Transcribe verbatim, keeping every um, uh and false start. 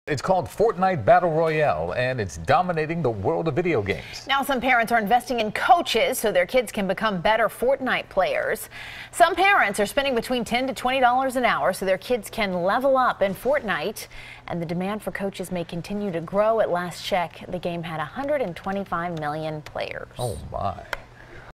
It's called Fortnite Battle Royale, and it's dominating the world of video games. Now some parents are investing in coaches so their kids can become better Fortnite players. Some parents are spending between ten to twenty dollars an hour so their kids can level up in Fortnite. And the demand for coaches may continue to grow. At last check, the game had one hundred twenty-five million players. Oh my.